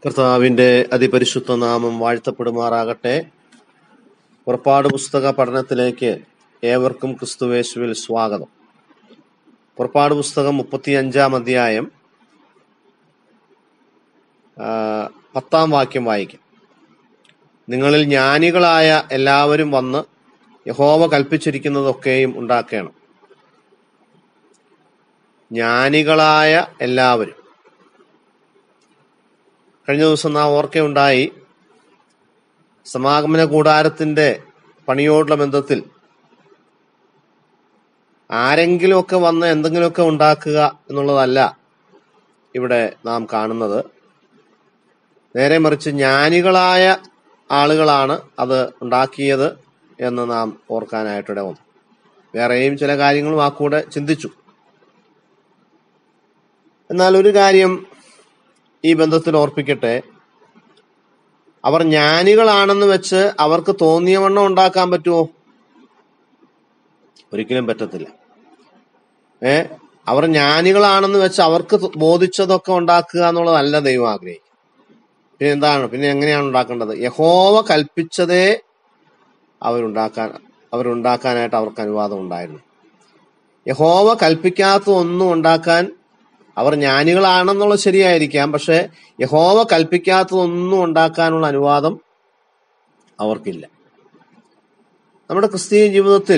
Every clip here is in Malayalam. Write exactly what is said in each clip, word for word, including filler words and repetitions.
കർത്താവിന്റെ അതിപരിശുദ്ധ നാമം വാഴ്ത്തപ്പെടുമാറാകട്ടെ. പുറപ്പാട് പുസ്തക പഠനത്തിലേക്ക് ഏവർക്കും ക്രിസ്തുവേശുവിൽ സ്വാഗതം. പുറപ്പാട് പുസ്തകം മുപ്പത്തി അഞ്ചാം അധ്യായം പത്താം വാക്യം വായിക്കാം. നിങ്ങളിൽ ജ്ഞാനികളായ എല്ലാവരും വന്ന് യഹോവ കൽപ്പിച്ചിരിക്കുന്നതൊക്കെയും ഉണ്ടാക്കണം. ജ്ഞാനികളായ എല്ലാവരും. കഴിഞ്ഞ ദിവസം നാം ഓർക്കയുണ്ടായി, സമാഗമന കൂടാരത്തിന്റെ പണിയോടുള്ള ബന്ധത്തിൽ ആരെങ്കിലുമൊക്കെ വന്ന് എന്തെങ്കിലുമൊക്കെ ഉണ്ടാക്കുക എന്നുള്ളതല്ല ഇവിടെ നാം കാണുന്നത്. നേരെ മറിച്ച് ജ്ഞാനികളായ ആളുകളാണ് അത് ഉണ്ടാക്കിയത് എന്ന് നാം ഓർക്കാനായിട്ടിട വന്നു. വേറെയും ചില കാര്യങ്ങളും ആ കൂടെ ചിന്തിച്ചു. എന്നാൽ ഒരു കാര്യം ഈ ബന്ധത്തിൽ ഓർപ്പിക്കട്ടെ. അവർ ജ്ഞാനികളാണെന്ന് വെച്ച് അവർക്ക് തോന്നിയ വണ്ണം ഉണ്ടാക്കാൻ പറ്റുമോ? ഒരിക്കലും പറ്റത്തില്ല. ഏ അവർ ജ്ഞാനികളാണെന്ന് വെച്ച് അവർക്ക് ബോധിച്ചതൊക്കെ ഉണ്ടാക്കുക എന്നുള്ളതല്ല ദൈവം ആഗ്രഹിക്കും. പിന്നെ എന്താണ് പിന്നെ എങ്ങനെയാണ് ഉണ്ടാക്കേണ്ടത്? യഹോവ കൽപ്പിച്ചതേ അവരുണ്ടാക്കാൻ അവരുണ്ടാക്കാനായിട്ട് അവർക്ക് അനുവാദം ഉണ്ടായിരുന്നു. യഹോവ കൽപ്പിക്കാത്ത ഒന്നും ഉണ്ടാക്കാൻ അവർ ജ്ഞാനികളാണെന്നുള്ളത് ശരിയായിരിക്കാം, പക്ഷെ യഹോവ കൽപ്പിക്കാത്തതൊന്നും ഉണ്ടാക്കാനുള്ള അനുവാദം അവർക്കില്ല. നമ്മുടെ ക്രിസ്തീയ ജീവിതത്തിൽ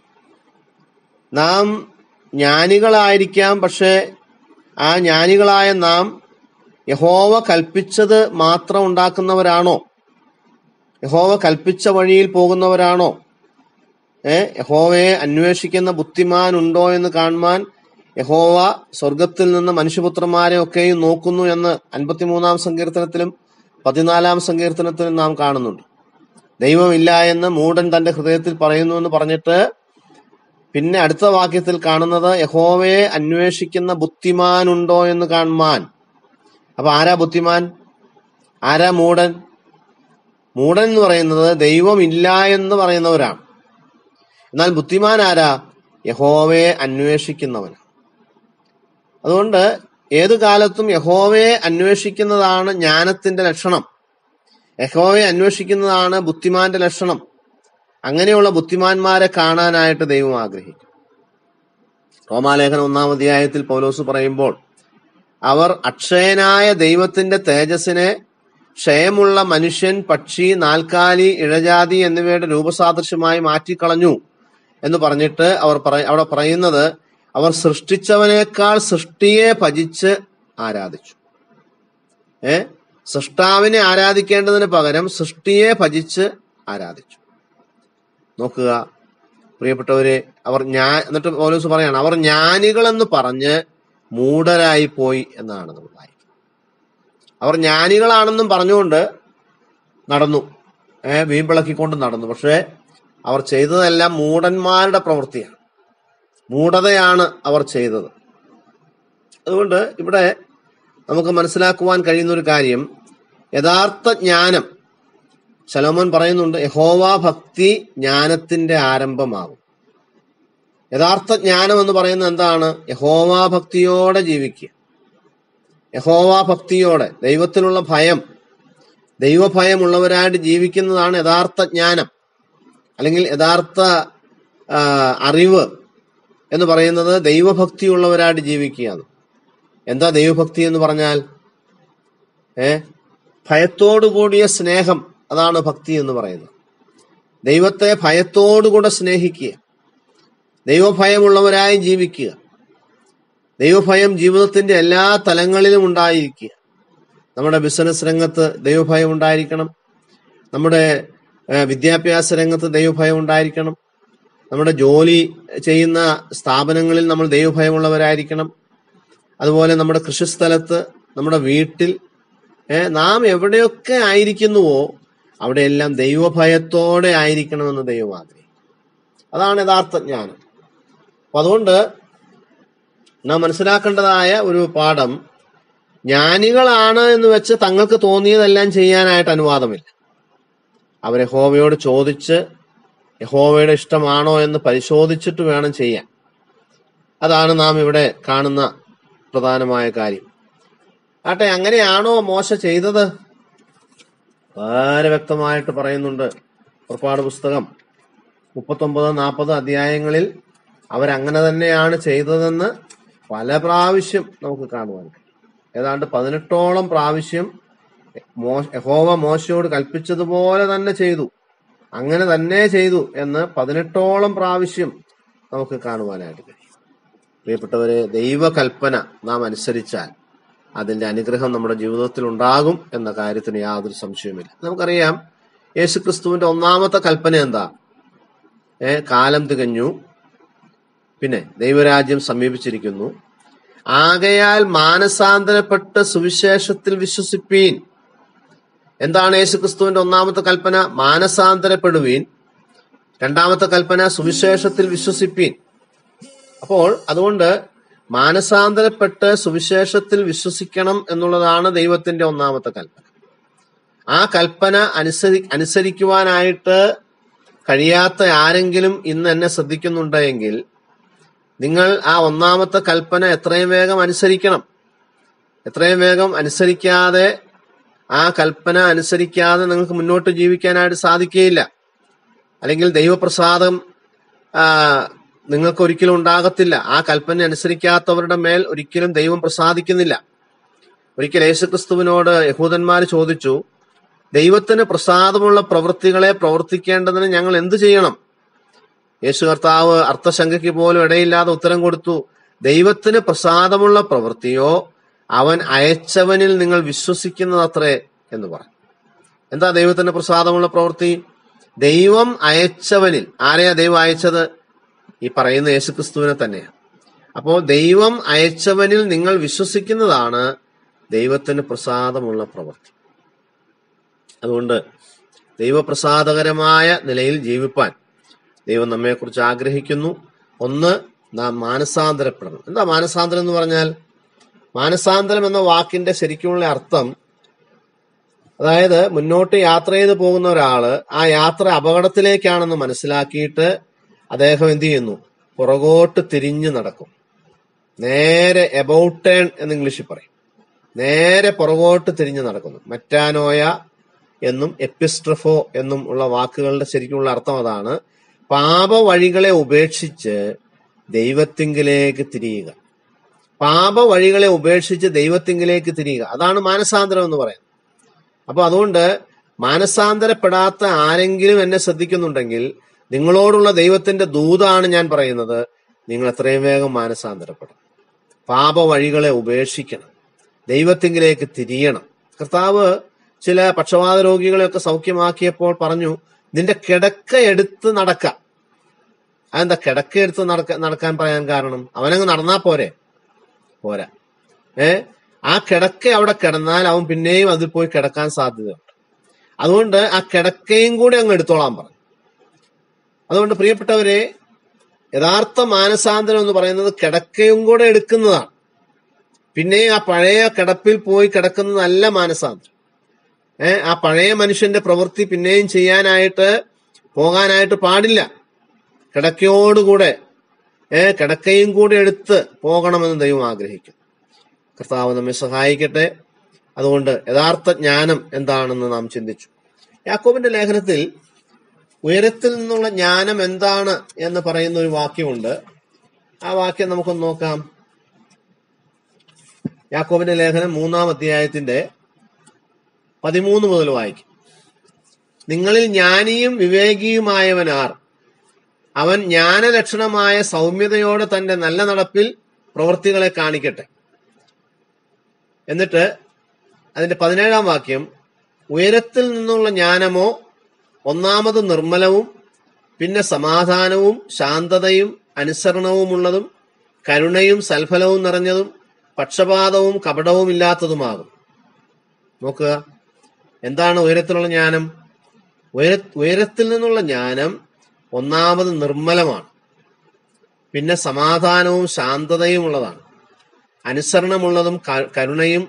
നാം ജ്ഞാനികളായിരിക്കാം, പക്ഷെ ആ ജ്ഞാനികളായ നാം യഹോവ കൽപ്പിച്ചത് മാത്രം ഉണ്ടാക്കുന്നവരാണോ? യഹോവ കൽപ്പിച്ച വഴിയിൽ പോകുന്നവരാണോ? ഏഹ് യഹോവയെ അന്വേഷിക്കുന്ന ബുദ്ധിമാൻ ഉണ്ടോ എന്ന് കാണുവാൻ യഹോവ സ്വർഗത്തിൽ നിന്ന് മനുഷ്യപുത്രന്മാരെ ഒക്കെയും നോക്കുന്നു എന്ന് അൻപത്തിമൂന്നാം സങ്കീർത്തനത്തിലും പതിനാലാം സങ്കീർത്തനത്തിലും നാം കാണുന്നുണ്ട്. ദൈവമില്ല എന്ന് മൂഢൻ തന്റെ ഹൃദയത്തിൽ പറയുന്നു എന്ന് പറഞ്ഞിട്ട് പിന്നെ അടുത്ത വാക്യത്തിൽ കാണുന്നത് യഹോവയെ അന്വേഷിക്കുന്ന ബുദ്ധിമാൻ ഉണ്ടോ എന്ന് കാണുവാൻ. അപ്പൊ ആരാ ബുദ്ധിമാൻ? ആരാ മൂഢൻ? മൂഢൻ എന്ന് പറയുന്നത് ദൈവമില്ല എന്ന് പറയുന്നവരാണ്. എന്നാൽ ബുദ്ധിമാൻ ആരാ? യഹോവയെ അന്വേഷിക്കുന്നവൻ. അതുകൊണ്ട് ഏതു കാലത്തും യഹോവയെ അന്വേഷിക്കുന്നതാണ് ജ്ഞാനത്തിന്റെ ലക്ഷണം. യഹോവയെ അന്വേഷിക്കുന്നതാണ് ബുദ്ധിമാന്റെ ലക്ഷണം. അങ്ങനെയുള്ള ബുദ്ധിമാന്മാരെ കാണാനായിട്ട് ദൈവം ആഗ്രഹിക്കും. റോമാലേഖനം ഒന്നാം അധ്യായത്തിൽ പൗലോസ് പറയുമ്പോൾ അവർ അക്ഷയനായ ദൈവത്തിന്റെ തേജസ്സിനെ ക്ഷയമുള്ള മനുഷ്യൻ, പക്ഷി, നാൽക്കാലി, ഇഴജാതി എന്നിവയുടെ രൂപസാദൃശ്യമായി മാറ്റിക്കളഞ്ഞു എന്ന് പറഞ്ഞിട്ട് അവർ അവിടെ പറയുന്നത് അവർ സൃഷ്ടിച്ചവനേക്കാൾ സൃഷ്ടിയെ ഭജിച്ച് ആരാധിച്ചു. ഏ സൃഷ്ടാവിനെ ആരാധിക്കേണ്ടതിന് പകരം സൃഷ്ടിയെ ഭജിച്ച് ആരാധിച്ചു. നോക്കുക പ്രിയപ്പെട്ടവരെ, അവർ ഞാൻ എന്നിട്ട് പൗലോസ് പറയാണ് അവർ ജ്ഞാനികളെന്ന് പറഞ്ഞ് മൂഢരായി പോയി എന്നാണ് നമ്മൾ വായിക്കുന്നത്. അവർ ജ്ഞാനികളാണെന്നും പറഞ്ഞുകൊണ്ട് നടന്നു, ഏഹ് വീമ്പിളക്കിക്കൊണ്ട് നടന്നു. പക്ഷെ അവർ ചെയ്തതെല്ലാം മൂഢന്മാരുടെ പ്രവൃത്തിയാണ്, മൂഢതയാണ് അവർ ചെയ്തത്. അതുകൊണ്ട് ഇവിടെ നമുക്ക് മനസ്സിലാക്കുവാൻ കഴിയുന്ന ഒരു കാര്യം, യഥാർത്ഥ ജ്ഞാനം, ശലോമോൻ പറയുന്നുണ്ട്, യഹോവ ഭക്തി ജ്ഞാനത്തിന്റെ ആരംഭമാകും. യഥാർത്ഥ ജ്ഞാനം എന്ന് പറയുന്നത് എന്താണ്? യഹോവ ഭക്തിയോടെ ജീവിക്കുക. യഹോവ ഭക്തിയോടെ, ദൈവത്തിലുള്ള ഭയം, ദൈവഭയമുള്ളവരായിട്ട് ജീവിക്കുന്നതാണ് യഥാർത്ഥ ജ്ഞാനം, അല്ലെങ്കിൽ യഥാർത്ഥ അറിവ് എന്ന് പറയുന്നത് ദൈവഭക്തിയുള്ളവരായിട്ട് ജീവിക്കുകയാണ്. എന്താ ദൈവഭക്തി എന്ന് പറഞ്ഞാൽ? ഏ ഭയത്തോടു കൂടിയ സ്നേഹം, അതാണ് ഭക്തി എന്ന് പറയുന്നത്. ദൈവത്തെ ഭയത്തോടുകൂടെ സ്നേഹിക്കുക, ദൈവഭയമുള്ളവരായി ജീവിക്കുക, ദൈവഭയം ജീവിതത്തിന്റെ എല്ലാ തലങ്ങളിലും ഉണ്ടായിരിക്കുക. നമ്മുടെ ബിസിനസ് രംഗത്ത് ദൈവഭയം ഉണ്ടായിരിക്കണം, നമ്മുടെ വിദ്യാഭ്യാസ രംഗത്ത് ദൈവഭയം ഉണ്ടായിരിക്കണം, നമ്മുടെ ജോലി ചെയ്യുന്ന സ്ഥാപനങ്ങളിൽ നമ്മൾ ദൈവഭയമുള്ളവരായിരിക്കണം. അതുപോലെ നമ്മുടെ കൃഷിസ്ഥലത്ത്, നമ്മുടെ വീട്ടിൽ, ഏഹ് നാം എവിടെയൊക്കെ ആയിരിക്കുന്നുവോ അവിടെയെല്ലാം ദൈവഭയത്തോടെ ആയിരിക്കണമെന്ന് ദൈവം ആഗ്രഹിക്കും. അതാണ് യഥാർത്ഥ ജ്ഞാനം. അപ്പൊ അതുകൊണ്ട് നാം മനസ്സിലാക്കേണ്ടതായ ഒരു പാഠം, ജ്ഞാനികളാണ് എന്ന് വെച്ച് തങ്ങൾക്ക് തോന്നിയതെല്ലാം ചെയ്യാനായിട്ട് അനുവാദമില്ല. അവരെ യഹോവയോട് ചോദിച്ച് യഹോവയുടെ ഇഷ്ടമാണോ എന്ന് പരിശോധിച്ചിട്ട് വേണം ചെയ്യാൻ. അതാണ് നാം ഇവിടെ കാണുന്ന പ്രധാനമായ കാര്യം. ആട്ടെ, അങ്ങനെയാണോ മോശ ചെയ്തത്? വളരെ വ്യക്തമായിട്ട് പറയുന്നുണ്ട് പുറപ്പാട് പുസ്തകം മുപ്പത്തൊമ്പത് നാൽപ്പത് അധ്യായങ്ങളിൽ അവരങ്ങനെ തന്നെയാണ് ചെയ്തതെന്ന് പല പ്രാവശ്യം നമുക്ക് കാണുവാൻ കഴിയും. ഏതാണ്ട് പതിനെട്ടോളം പ്രാവശ്യം മോ യഹോവ മോശയോട് കൽപ്പിച്ചതുപോലെ തന്നെ ചെയ്തു, അങ്ങനെ തന്നെ ചെയ്തു എന്ന് പതിനെട്ടോളം പ്രാവശ്യം നമുക്ക് കാണുവാനായിട്ട് കഴിയും. പ്രിയപ്പെട്ടവരെ, ദൈവകൽപ്പന നാം അനുസരിച്ചാൽ അതിന്റെ അനുഗ്രഹം നമ്മുടെ ജീവിതത്തിൽ ഉണ്ടാകും എന്ന കാര്യത്തിന് യാതൊരു സംശയവുമില്ല. നമുക്കറിയാം, യേശുക്രിസ്തുവിന്റെ ഒന്നാമത്തെ കൽപ്പന എന്താ? ഏ കാലം തികഞ്ഞു, പിന്നെ ദൈവരാജ്യം സമീപിച്ചിരിക്കുന്നു, ആകയാൽ മാനസാന്തരപ്പെട്ട് സുവിശേഷത്തിൽ വിശ്വസിപ്പീൻ. എന്താണ് യേശുക്രിസ്തുവിന്റെ ഒന്നാമത്തെ കൽപ്പന? മാനസാന്തരപ്പെടുവീൻ. രണ്ടാമത്തെ കൽപ്പന സുവിശേഷത്തിൽ വിശ്വസിപ്പീൻ. അപ്പോൾ അതുകൊണ്ട് മാനസാന്തരപ്പെട്ട് സുവിശേഷത്തിൽ വിശ്വസിക്കണം എന്നുള്ളതാണ് ദൈവത്തിന്റെ ഒന്നാമത്തെ കൽപ്പന. ആ കൽപ്പന അനുസരി അനുസരിക്കുവാനായിട്ട് കഴിയാത്ത ആരെങ്കിലും ഇന്ന് എന്നെ ശ്രദ്ധിക്കുന്നുണ്ടെങ്കിൽ നിങ്ങൾ ആ ഒന്നാമത്തെ കൽപ്പന എത്രയും വേഗം അനുസരിക്കണം. എത്രയും വേഗം അനുസരിക്കാതെ ആ കൽപ്പന അനുസരിക്കാതെ നിങ്ങൾക്ക് മുന്നോട്ട് ജീവിക്കാനായിട്ട് സാധിക്കുകയില്ല. അല്ലെങ്കിൽ ദൈവപ്രസാദം ആ നിങ്ങൾക്ക് ഒരിക്കലും ഉണ്ടാകത്തില്ല. ആ കൽപ്പന അനുസരിക്കാത്തവരുടെ മേൽ ഒരിക്കലും ദൈവം പ്രസാദിക്കുന്നില്ല. ഒരിക്കൽ യേശുക്രിസ്തുവിനോട് യഹൂദന്മാർ ചോദിച്ചു, ദൈവത്തിന് പ്രസാദമുള്ള പ്രവൃത്തികളെ പ്രവർത്തിക്കേണ്ടതിന് ഞങ്ങൾ എന്തു ചെയ്യണം? യേശു കർത്താവ് അർത്ഥശങ്കയ്ക്ക് പോലും ഇടയില്ലാതെ ഉത്തരം കൊടുത്തു, ദൈവത്തിന് പ്രസാദമുള്ള പ്രവൃത്തിയോ അവൻ അയച്ചവനിൽ നിങ്ങൾ വിശ്വസിക്കുന്നതത്രേ എന്ന് പറഞ്ഞു. എന്താ ദൈവത്തിന് പ്രസാദമുള്ള പ്രവൃത്തി? ദൈവം അയച്ചവനിൽ. ആരെയാ ദൈവം അയച്ചത്? ഈ പറയുന്ന യേശുക്രിസ്തുവിനെ തന്നെയാണ്. അപ്പോ ദൈവം അയച്ചവനിൽ നിങ്ങൾ വിശ്വസിക്കുന്നതാണ് ദൈവത്തിന് പ്രസാദമുള്ള പ്രവൃത്തി. അതുകൊണ്ട് ദൈവപ്രസാദകരമായ നിലയിൽ ജീവിപ്പാൻ ദൈവം നമ്മെക്കുറിച്ച് ആഗ്രഹിക്കുന്നു. ഒന്ന്, നാം മാനസാന്തരപ്പെടണം. എന്താ മാനസാന്തരം എന്ന് പറഞ്ഞാൽ? മാനസാന്തരം എന്ന വാക്കിന്റെ ശരിക്കുമുള്ള അർത്ഥം, അതായത് മുന്നോട്ട് യാത്ര ചെയ്ത് പോകുന്ന ഒരാള് ആ യാത്ര അപകടത്തിലേക്കാണെന്ന് മനസ്സിലാക്കിയിട്ട് അദ്ദേഹം എന്ത് ചെയ്യുന്നു? പുറകോട്ട് തിരിഞ്ഞു നടക്കും. നേരെ എബൌട്ട് ടേൺ എന്ന് ഇംഗ്ലീഷിൽ പറയും. നേരെ പുറകോട്ട് തിരിഞ്ഞു നടക്കുന്നു. മെറ്റാനോയ എന്നും എപ്പിസ്ട്രഫോ എന്നും ഉള്ള വാക്കുകളുടെ ശരിക്കുമുള്ള അർത്ഥം അതാണ്. പാപ വഴികളെ ഉപേക്ഷിച്ച് ദൈവത്തിങ്കിലേക്ക് തിരിയുക. പാപ വഴികളെ ഉപേക്ഷിച്ച് ദൈവത്തിങ്കിലേക്ക് തിരിയുക, അതാണ് മാനസാന്തരം എന്ന് പറയുന്നത്. അപ്പൊ അതുകൊണ്ട് മാനസാന്തരപ്പെടാത്ത ആരെങ്കിലും എന്നെ ശ്രദ്ധിക്കുന്നുണ്ടെങ്കിൽ നിങ്ങളോടുള്ള ദൈവത്തിന്റെ ദൂതാണ് ഞാൻ പറയുന്നത്. നിങ്ങൾ എത്രയും വേഗം മാനസാന്തരപ്പെടണം. പാപ വഴികളെ ഉപേക്ഷിക്കണം, ദൈവത്തിങ്കിലേക്ക് തിരിയണം. കർത്താവ് ചില പക്ഷവാത രോഗികളെയൊക്കെ സൗഖ്യമാക്കിയപ്പോൾ പറഞ്ഞു, നിന്റെ കിടക്ക എടുത്ത് നടക്കാം. അതെന്താ കിടക്ക എടുത്ത് നടക്ക നടക്കാൻ പറയാൻ കാരണം? അവനങ്ങ് നടന്നാ പോരെ? പോരാ. ഏ ആ കിടക്ക അവിടെ കിടന്നാൽ അവൻ പിന്നെയും അതിൽ പോയി കിടക്കാൻ സാധ്യതയുണ്ട്. അതുകൊണ്ട് ആ കിടക്കയും കൂടി അങ്ങ് എടുത്തോളാൻ പറഞ്ഞു. അതുകൊണ്ട് പ്രിയപ്പെട്ടവരെ, യഥാർത്ഥ മാനസാന്തരം എന്ന് പറയുന്നത് കിടക്കയും കൂടെ എടുക്കുന്നതാണ്. പിന്നെയും ആ പഴയ കിടപ്പിൽ പോയി കിടക്കുന്നതല്ല മാനസാന്തരം. ഏഹ് ആ പഴയ മനുഷ്യന്റെ പ്രവൃത്തി പിന്നെയും ചെയ്യാനായിട്ട് പോകാനായിട്ട് പാടില്ല. കിടക്കയോടുകൂടെ ഏഹ് കിടക്കയും കൂടെ എടുത്ത് പോകണമെന്ന് ദൈവം ആഗ്രഹിക്കും. കർത്താവ് നമ്മെ സഹായിക്കട്ടെ. അതുകൊണ്ട് യഥാർത്ഥ ജ്ഞാനം എന്താണെന്ന് നാം ചിന്തിച്ചു. യാക്കോബിന്റെ ലേഖനത്തിൽ ഉയരത്തിൽ നിന്നുള്ള ജ്ഞാനം എന്താണ് എന്ന് പറയുന്ന ഒരു വാക്യമുണ്ട്. ആ വാക്യം നമുക്കൊന്ന് നോക്കാം. യാക്കോബിന്റെ ലേഖനം മൂന്നാം അധ്യായത്തിന്റെ പതിമൂന്ന് മുതൽ വായിക്കും. നിങ്ങളിൽ ജ്ഞാനിയും വിവേകിയുമായവനാർ, അവൻ ജ്ഞാനലക്ഷണമായ സൗമ്യതയോടെ തന്റെ നല്ല നടപ്പിൽ പ്രവൃത്തികളെ കാണിക്കട്ടെ. എന്നിട്ട് അതിന്റെ പതിനേഴാം വാക്യം, ഉയരത്തിൽ നിന്നുള്ള ജ്ഞാനമോ ഒന്നാമത് നിർമ്മലവും പിന്നെ സമാധാനവും ശാന്തതയും അനുസരണവുമുള്ളതും കരുണയും സൽഫലവും നിറഞ്ഞതും പക്ഷപാതവും കപടവും ഇല്ലാത്തതുമാകും. നോക്കുക, എന്താണ് ഉയരത്തിലുള്ള ജ്ഞാനം? ഉയര ഉയരത്തിൽ നിന്നുള്ള ജ്ഞാനം ഒന്നാമത് നിർമ്മലമാണ്, പിന്നെ സമാധാനവും ശാന്തതയും ഉള്ളതാണ്, അനുസരണമുള്ളതും കരുണയും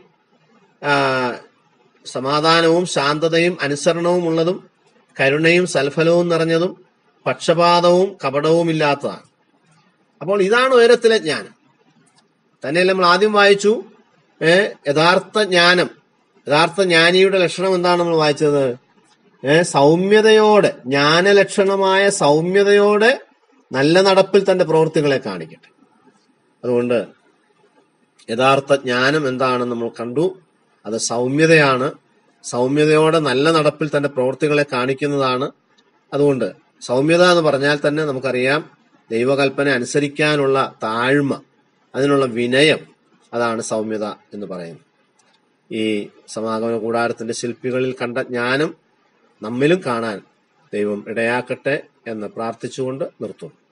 സമാധാനവും ശാന്തതയും അനുസരണവും ഉള്ളതും കരുണയും സൽഫലവും നിറഞ്ഞതും പക്ഷപാതവും കപടവും ഇല്ലാത്തതാണ്. അപ്പോൾ ഇതാണ് ഉയരത്തിലെ ജ്ഞാനം. തന്നെയല്ല നമ്മൾ ആദ്യം വായിച്ചു, ഏഹ് യഥാർത്ഥ ജ്ഞാനം, യഥാർത്ഥ ജ്ഞാനിയുടെ ലക്ഷണം എന്താണ് നമ്മൾ വായിച്ചത്? ഏഹ് സൗമ്യതയോടെ, ജ്ഞാനലക്ഷണമായ സൗമ്യതയോടെ നല്ല നടപ്പിൽ തന്റെ പ്രവൃത്തികളെ കാണിക്കട്ടെ. അതുകൊണ്ട് യഥാർത്ഥ ജ്ഞാനം എന്താണെന്ന് നമ്മൾ കണ്ടു. അത് സൗമ്യതയാണ്. സൗമ്യതയോടെ നല്ല നടപ്പിൽ തന്റെ പ്രവൃത്തികളെ കാണിക്കുന്നതാണ്. അതുകൊണ്ട് സൗമ്യത എന്ന് പറഞ്ഞാൽ തന്നെ നമുക്കറിയാം, ദൈവകൽപ്പന അനുസരിക്കാനുള്ള താഴ്മ, അതിനുള്ള വിനയം, അതാണ് സൗമ്യത എന്ന് പറയുന്നത്. ഈ സമാഗമന കൂടാരത്തിന്റെ ശില്പികളിൽ കണ്ട ജ്ഞാനം നമ്മിലും കാണാൻ ദൈവം ഇടയാക്കട്ടെ എന്ന് പ്രാർത്ഥിച്ചുകൊണ്ട് നിർത്തുന്നു.